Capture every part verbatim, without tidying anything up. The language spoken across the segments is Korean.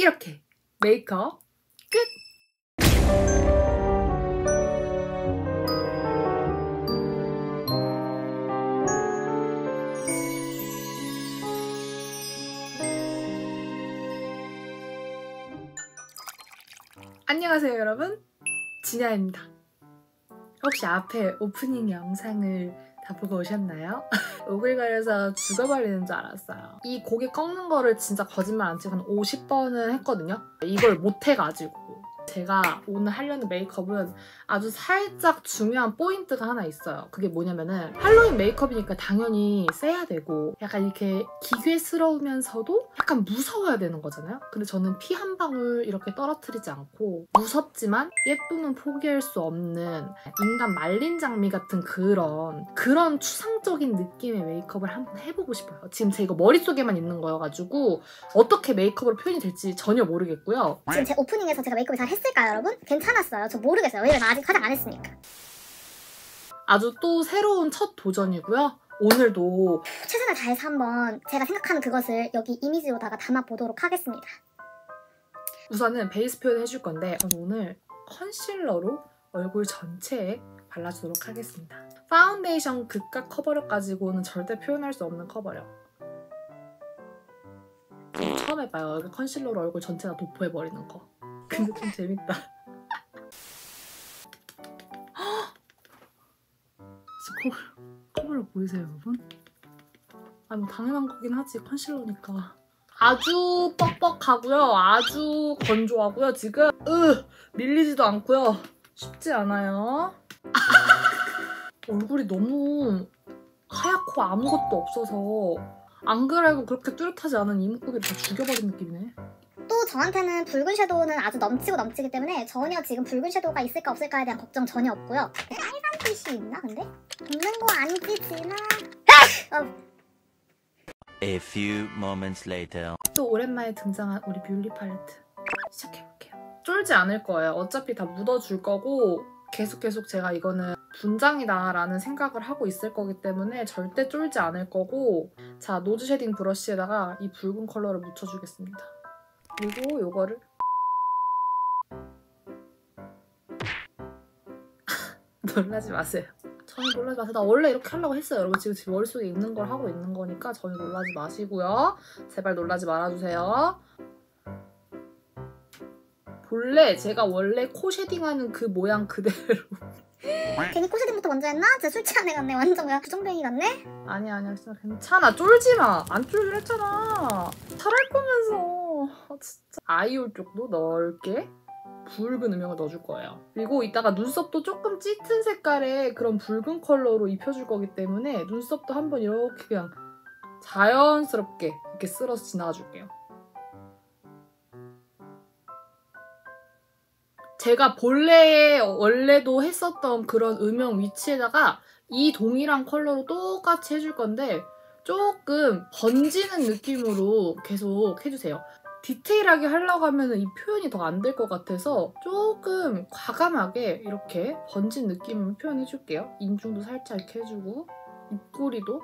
이렇게 메이크업 끝! 안녕하세요 여러분, 진야입니다. 혹시 앞에 오프닝 영상을 다 보고 오셨나요? 오글거려서 죽어버리는 줄 알았어요. 이 고개 꺾는 거를 진짜 거짓말 안 치고 한 오십 번은 했거든요. 이걸 못해가지고 제가 오늘 하려는 메이크업은 아주 살짝 중요한 포인트가 하나 있어요. 그게 뭐냐면은 할로윈 메이크업이니까 당연히 세야 되고 약간 이렇게 기괴스러우면서도 약간 무서워야 되는 거잖아요. 근데 저는 피 한 방울 이렇게 떨어뜨리지 않고 무섭지만 예쁨은 포기할 수 없는 인간 말린 장미 같은 그런 그런 추상적인 느낌의 메이크업을 한번 해보고 싶어요. 지금 제 이거 머릿속에만 있는 거여가지고 어떻게 메이크업으로 표현이 될지 전혀 모르겠고요. 지금 제 오프닝에서 제가 메이크업을 잘 했을까요, 여러분? 괜찮았어요. 저 모르겠어요. 왜냐면 아직 화장 안 했으니까. 아주 또 새로운 첫 도전이고요. 오늘도 최선을 다해서 한번 제가 생각하는 그것을 여기 이미지로다가 담아보도록 하겠습니다. 우선은 베이스 표현 해줄 건데 저는 오늘 컨실러로 얼굴 전체에 발라주도록 하겠습니다. 파운데이션 극각 커버력 가지고는 절대 표현할 수 없는 커버력. 처음 해봐요. 여기 컨실러로 얼굴 전체가 도포해버리는 거. 근데 좀 재밌다. 진짜 커버력 보이세요 여러분? 아 뭐 당연한 거긴 하지, 컨실러니까. 아주 뻑뻑하고요. 아주 건조하고요. 지금 으 밀리지도 않고요. 쉽지 않아요. 얼굴이 너무 하얗고 아무것도 없어서 안 그래도 그렇게 뚜렷하지 않은 이목구비를 다 죽여버린 느낌이네. 또 저한테는 붉은 섀도우는 아주 넘치고 넘치기 때문에 전혀 지금 붉은 섀도우가 있을까 없을까에 대한 걱정 전혀 없고요. 빨간 빛이 있나 근데? 없는 거 아니지 진아? 어. A few moments later. 또 오랜만에 등장한 우리 뮬리 팔레트 시작해볼게요. 쫄지 않을 거예요. 어차피 다 묻어줄 거고 계속 계속 제가 이거는 분장이다 라는 생각을 하고 있을 거기 때문에 절대 쫄지 않을 거고, 자 노즈 쉐딩 브러쉬에다가 이 붉은 컬러를 묻혀주겠습니다. 그리고 요거를 놀라지 마세요. 전혀 놀라지 마세요. 나 원래 이렇게 하려고 했어요. 여러분 지금 제 머릿속에 있는 걸 하고 있는 거니까 전혀 놀라지 마시고요. 제발 놀라지 말아주세요. 본래 제가 원래 코 쉐딩하는 그 모양 그대로. 괜히 코 쉐딩부터 먼저 했나? 진짜 술 취한 애 같네. 완전 그냥 부정뱅이 같네? 아니야 아니야 진짜 괜찮아. 쫄지 마. 안 쫄기로 했잖아. 잘할 거면서. 아, 진짜. 아이홀 쪽도 넓게 붉은 음영을 넣어줄 거예요. 그리고 이따가 눈썹도 조금 짙은 색깔의 그런 붉은 컬러로 입혀줄 거기 때문에 눈썹도 한번 이렇게 그냥 자연스럽게 이렇게 쓸어서 지나가 줄게요. 제가 본래에 원래도 했었던 그런 음영 위치에다가 이 동일한 컬러로 똑같이 해줄 건데 조금 번지는 느낌으로 계속 해주세요. 디테일하게 하려고 하면 이 표현이 더 안 될 것 같아서 조금 과감하게 이렇게 번진 느낌을 표현해줄게요. 인중도 살짝 이렇게 해주고 입꼬리도.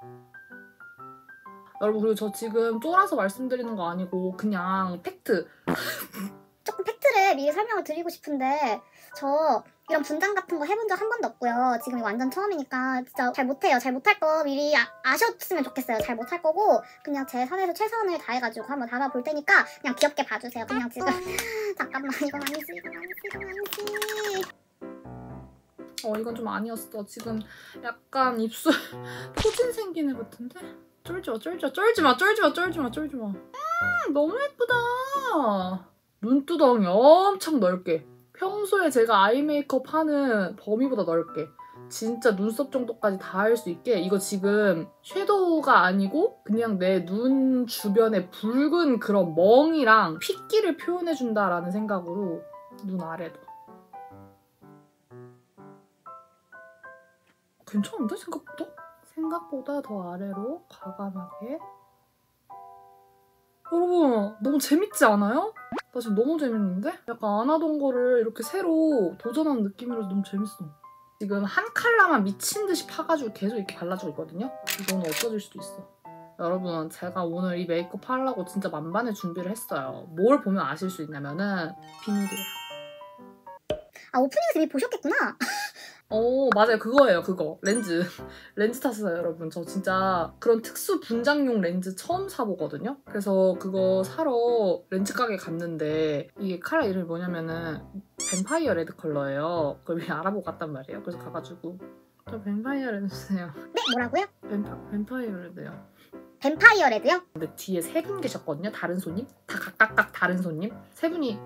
여러분 그리고 저 지금 쫄아서 말씀드리는 거 아니고 그냥 팩트. 조금 팩트를 미리 설명을 드리고 싶은데 저 이런 분장 같은 거 해본 적 한 번도 없고요. 지금 이거 완전 처음이니까 진짜 잘 못해요. 잘 못할 거 미리 아, 아셨으면 좋겠어요. 잘 못할 거고 그냥 제 선에서 최선을 다해가지고 한번 담아볼 테니까 그냥 귀엽게 봐주세요. 그냥 지금 잠깐만 이건 아니지 이건 아니지 이건 아니지. 어 이건 좀 아니었어. 지금 약간 입술 포진 생긴 애 같은데? 쫄지 마 쫄지 마 쫄지 마 쫄지 마 쫄지 마 쫄지 마. 음 너무 예쁘다. 눈두덩이 엄청 넓게. 평소에 제가 아이 메이크업 하는 범위보다 넓게. 진짜 눈썹 정도까지 다 할 수 있게. 이거 지금 섀도우가 아니고 그냥 내 눈 주변에 붉은 그런 멍이랑 핏기를 표현해준다라는 생각으로 눈 아래도. 괜찮은데 생각보다? 생각보다 더 아래로 과감하게. 여러분 너무 재밌지 않아요? 나 지금 너무 재밌는데? 약간 안 하던 거를 이렇게 새로 도전하는 느낌이라서 너무 재밌어. 지금 한 컬러만 미친 듯이 파가지고 계속 이렇게 발라주고 있거든요? 이거는 없어질 수도 있어. 여러분 제가 오늘 이 메이크업 하려고 진짜 만반의 준비를 했어요. 뭘 보면 아실 수 있냐면은 비밀이에요. 아 오프닝에서 이미 보셨겠구나. 오 맞아요. 그거예요. 그거 렌즈 렌즈 탔어요 여러분. 저 진짜 그런 특수 분장용 렌즈 처음 사보거든요. 그래서 그거 사러 렌즈 가게 갔는데 이게 컬러 이름이 뭐냐면은 뱀파이어 레드 컬러예요. 그걸 미리 알아보고 갔단 말이에요. 그래서 가가지고 저 뱀파이어 레드 주세요. 네 뭐라고요? 뱀파, 뱀파이어 레드요. 뱀파이어 레드요? 근데 뒤에 세 분 계셨거든요. 다른 손님. 다 각각각 다른 손님. 세 분이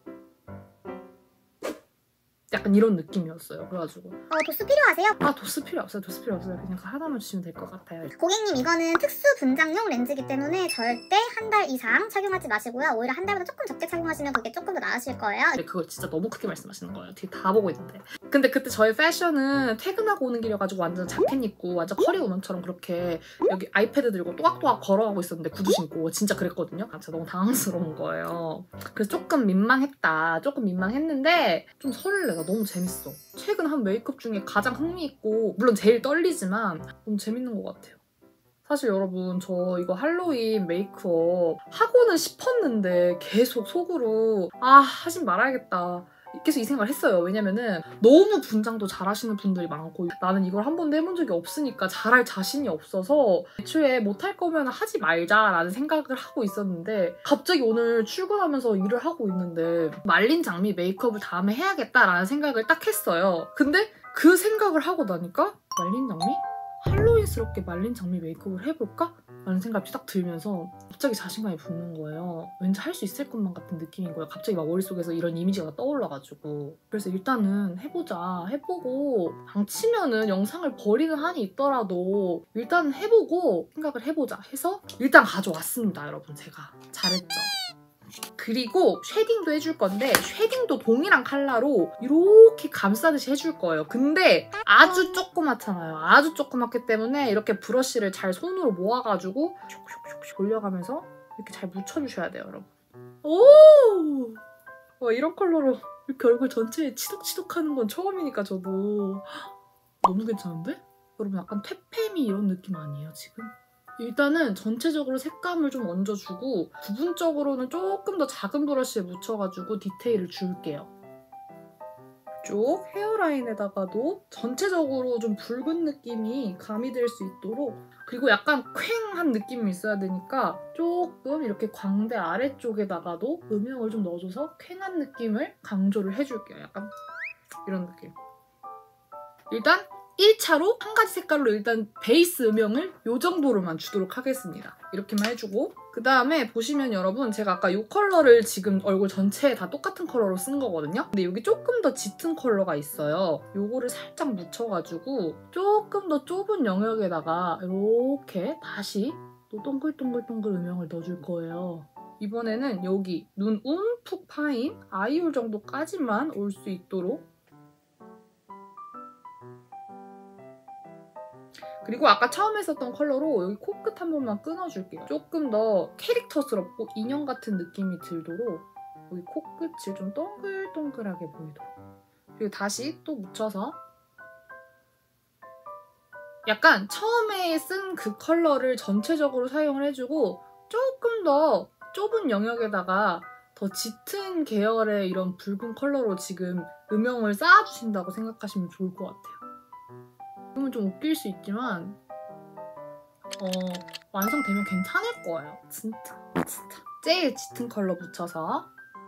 약간 이런 느낌이었어요. 그래가지고 어 도수 필요하세요? 아 도수 필요 없어요. 도수 필요 없어요. 그냥 하나만 주시면 될 것 같아요. 고객님 이거는 특수 분장용 렌즈이기 때문에 절대 한 달 이상 착용하지 마시고요. 오히려 한 달보다 조금 적게 착용하시면 그게 조금 더 나으실 거예요. 근데 그걸 진짜 너무 크게 말씀하시는 거예요. 뒤에 다 보고 있는데. 근데 그때 저의 패션은 퇴근하고 오는 길이어가지고 완전 자켓 입고 완전 커리 우먼처럼 그렇게 여기 아이패드 들고 또각또각 걸어가고 있었는데 구두 신고 진짜 그랬거든요. 진짜 너무 당황스러운 거예요. 그래서 조금 민망했다. 조금 민망했는데 좀 설레가 너무 재밌어. 최근 한 메이크업 중에 가장 흥미있고 물론 제일 떨리지만 너무 재밌는 것 같아요. 사실 여러분 저 이거 할로윈 메이크업 하고는 싶었는데 계속 속으로 아 하진 말아야겠다 계속 이 생각을 했어요. 왜냐면은 너무 분장도 잘하시는 분들이 많고 나는 이걸 한 번도 해본 적이 없으니까 잘할 자신이 없어서 애초에 못할 거면 하지 말자라는 생각을 하고 있었는데 갑자기 오늘 출근하면서 일을 하고 있는데 말린 장미 메이크업을 다음에 해야겠다라는 생각을 딱 했어요. 근데 그 생각을 하고 나니까 말린 장미? 할로윈스럽게 말린 장미 메이크업을 해볼까? 라는 생각이 딱 들면서 갑자기 자신감이 붙는 거예요. 왠지 할 수 있을 것만 같은 느낌인 거예요. 갑자기 막 머릿속에서 이런 이미지가 떠올라가지고 그래서 일단은 해보자. 해보고 방치면은 영상을 버리는 한이 있더라도 일단 해보고 생각을 해보자 해서 일단 가져왔습니다. 여러분 제가 잘했죠? 그리고 쉐딩도 해줄 건데 쉐딩도 동일한 컬러로 이렇게 감싸듯이 해줄 거예요. 근데 아주 조그맣잖아요. 아주 조그맣기 때문에 이렇게 브러쉬를 잘 손으로 모아가지고 슉슉슉 돌려가면서 이렇게 잘 묻혀주셔야 돼요, 여러분. 오! 와, 이런 컬러로 이렇게 얼굴 전체에 치덕치덕하는 건 처음이니까 저도 너무 괜찮은데? 여러분 약간 퇴폐미 이런 느낌 아니에요, 지금? 일단은 전체적으로 색감을 좀 얹어주고 부분적으로는 조금 더 작은 브러쉬에 묻혀가지고 디테일을 줄게요. 이쪽 헤어라인에다가도 전체적으로 좀 붉은 느낌이 가미될 수 있도록 그리고 약간 퀭한 느낌이 있어야 되니까 조금 이렇게 광대 아래쪽에다가도 음영을 좀 넣어줘서 퀭한 느낌을 강조를 해줄게요. 약간 이런 느낌. 일단 일 차로 한 가지 색깔로 일단 베이스 음영을 이 정도로만 주도록 하겠습니다. 이렇게만 해주고 그 다음에 보시면 여러분 제가 아까 이 컬러를 지금 얼굴 전체에 다 똑같은 컬러로 쓴 거거든요. 근데 여기 조금 더 짙은 컬러가 있어요. 요거를 살짝 묻혀가지고 조금 더 좁은 영역에다가 이렇게 다시 또 동글동글동글 음영을 넣어줄 거예요. 이번에는 여기 눈 움푹 파인 아이홀 정도까지만 올 수 있도록 그리고 아까 처음에 썼던 컬러로 여기 코끝 한 번만 끊어줄게요. 조금 더 캐릭터스럽고 인형 같은 느낌이 들도록 여기 코끝을 좀 동글동글하게 보이도록 그리고 다시 또 묻혀서 약간 처음에 쓴 그 컬러를 전체적으로 사용을 해주고 조금 더 좁은 영역에다가 더 짙은 계열의 이런 붉은 컬러로 지금 음영을 쌓아주신다고 생각하시면 좋을 것 같아요. 그러면 좀 웃길 수 있지만 어, 완성되면 괜찮을 거예요. 진짜 진짜 제일 짙은 컬러 묻혀서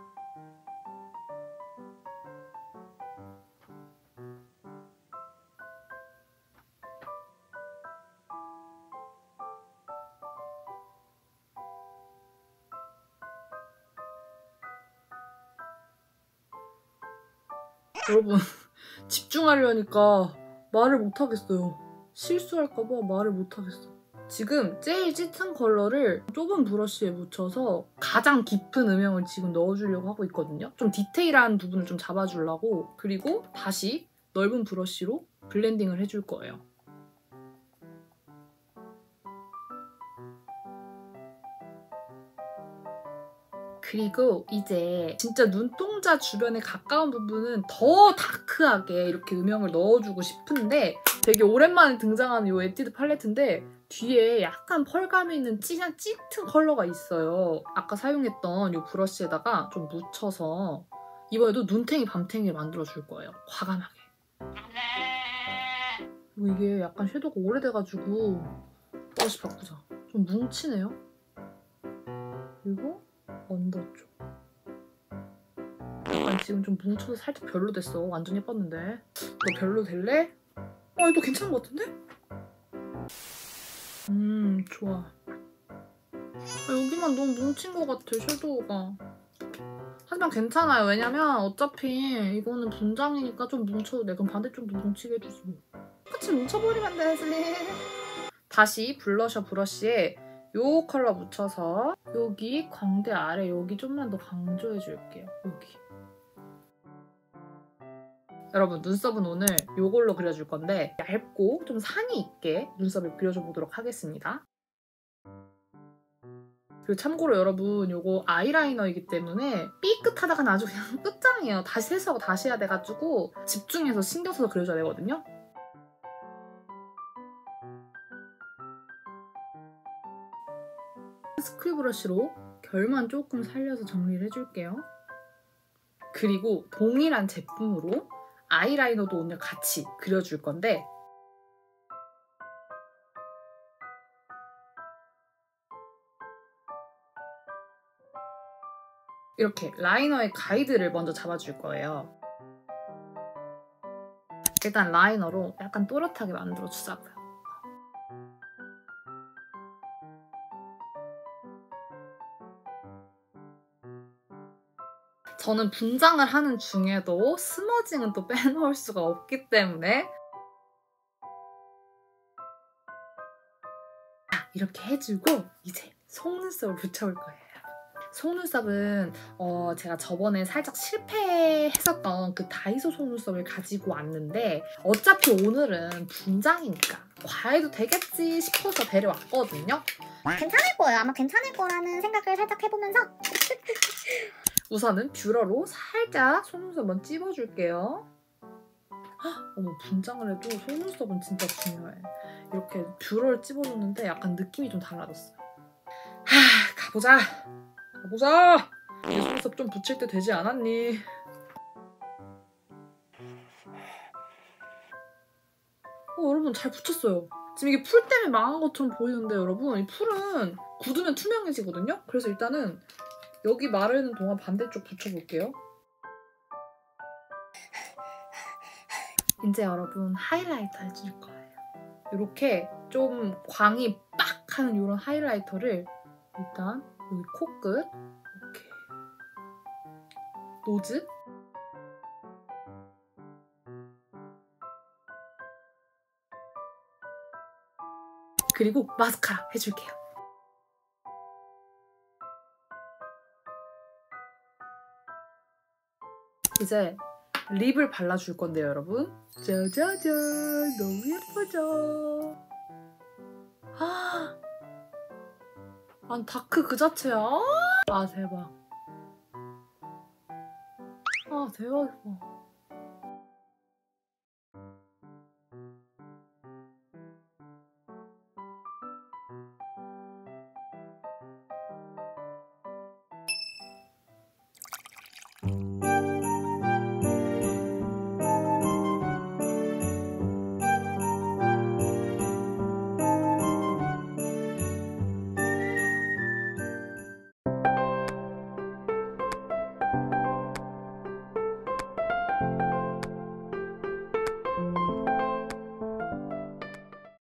여러분 집중하려니까 말을 못하겠어요. 실수할까봐 말을 못하겠어. 지금 제일 짙은 컬러를 좁은 브러쉬에 묻혀서 가장 깊은 음영을 지금 넣어주려고 하고 있거든요. 좀 디테일한 부분을 좀 잡아주려고 그리고 다시 넓은 브러쉬로 블렌딩을 해줄 거예요. 그리고 이제 진짜 눈동자 주변에 가까운 부분은 더 다크하게 이렇게 음영을 넣어주고 싶은데 되게 오랜만에 등장하는 이 에뛰드 팔레트인데 뒤에 약간 펄감이 있는 진한 짙은 컬러가 있어요. 아까 사용했던 이 브러쉬에다가 좀 묻혀서 이번에도 눈탱이 밤탱이를 만들어줄 거예요. 과감하게. 그리고 이게 약간 섀도우가 오래돼가지고 브러쉬 바꾸자. 좀 뭉치네요. 그리고 언더 쪽. 약간 지금 좀 뭉쳐서 살짝 별로 됐어. 완전 예뻤는데. 너 별로 될래? 아, 이거 괜찮은 것 같은데? 음, 좋아. 아, 여기만 너무 뭉친 것 같아, 섀도우가. 하지만 괜찮아요. 왜냐면 어차피 이거는 분장이니까 좀 뭉쳐도 돼. 그럼 반대쪽도 뭉치게 해주지 뭐. 똑같이 뭉쳐버리면 돼, 슬림. 다시 블러셔 브러쉬에 요 컬러 묻혀서 여기 광대 아래 여기 좀만 더 강조해줄게요. 여기. 여러분, 눈썹은 오늘 요걸로 그려줄 건데 얇고 좀 산이 있게 눈썹을 그려줘 보도록 하겠습니다. 그리고 참고로 여러분, 요거 아이라이너이기 때문에 삐끗하다가 아주 그냥 끝장이에요. 다시 세수하고 다시 해야 돼가지고 집중해서 신경 써서 그려줘야 되거든요. 스쿨 브러쉬로 결만 조금 살려서 정리를 해줄게요. 그리고 동일한 제품으로 아이라이너도 오늘 같이 그려줄 건데 이렇게 라이너의 가이드를 먼저 잡아줄 거예요. 일단 라이너로 약간 또렷하게 만들어주자고요. 저는 분장을 하는 중에도 스머징은 또 빼놓을 수가 없기 때문에 자, 이렇게 해주고 이제 속눈썹을 붙여볼 거예요. 속눈썹은 어, 제가 저번에 살짝 실패했었던 그 다이소 속눈썹을 가지고 왔는데 어차피 오늘은 분장이니까 과해도 되겠지 싶어서 데려왔거든요. 괜찮을 거예요. 아마 괜찮을 거라는 생각을 살짝 해보면서 우선은 뷰러로 살짝 속눈썹 한번 찝어줄게요. 헉, 어머, 분장을 해도 속눈썹은 진짜 중요해. 이렇게 뷰러를 찝어줬는데 약간 느낌이 좀 달라졌어요. 하, 가보자. 가보자. 이 속눈썹 좀 붙일 때 되지 않았니? 어, 여러분 잘 붙였어요. 지금 이게 풀 때문에 망한 것처럼 보이는데 여러분, 이 풀은 굳으면 투명해지거든요? 그래서 일단은 여기 마르는 동안 반대쪽 붙여볼게요. 이제 여러분 하이라이터 해줄 거예요. 이렇게 좀 광이 빡 하는 이런 하이라이터를 일단 여기 코끝 이렇게 노즈 그리고 마스카라 해줄게요. 이제 립을 발라줄 건데요, 여러분. 짜자잔! 너무 예쁘죠? 아, 아니 다크 그 자체야. 아, 대박. 아, 대박 예뻐.